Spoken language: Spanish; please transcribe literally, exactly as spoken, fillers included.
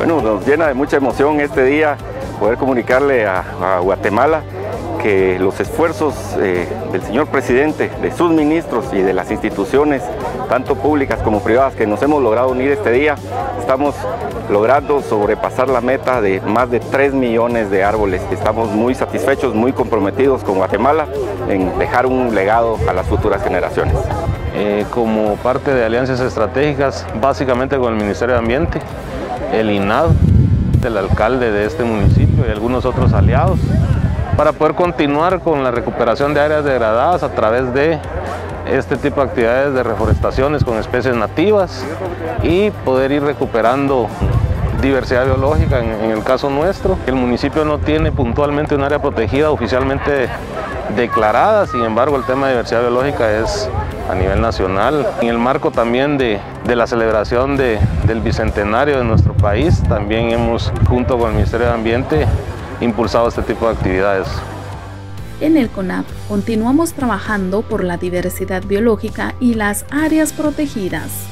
Bueno, nos llena de mucha emoción este día poder comunicarle a, a Guatemala que los esfuerzos eh, del señor presidente, de sus ministros y de las instituciones, tanto públicas como privadas, que nos hemos logrado unir este día, estamos logrando sobrepasar la meta de más de tres millones de árboles. Estamos muy satisfechos, muy comprometidos con Guatemala en dejar un legado a las futuras generaciones. Eh, como parte de alianzas estratégicas, básicamente con el Ministerio de Ambiente, el INAH, el alcalde de este municipio y algunos otros aliados, para poder continuar con la recuperación de áreas degradadas a través de este tipo de actividades de reforestaciones con especies nativas y poder ir recuperando diversidad biológica. En, en el caso nuestro, el municipio no tiene puntualmente un área protegida oficialmente declarada, sin embargo el tema de diversidad biológica es a nivel nacional. En el marco también de, de la celebración de, del bicentenario de nuestro país, también hemos, junto con el Ministerio de Ambiente, impulsado este tipo de actividades. En el CONAP continuamos trabajando por la diversidad biológica y las áreas protegidas.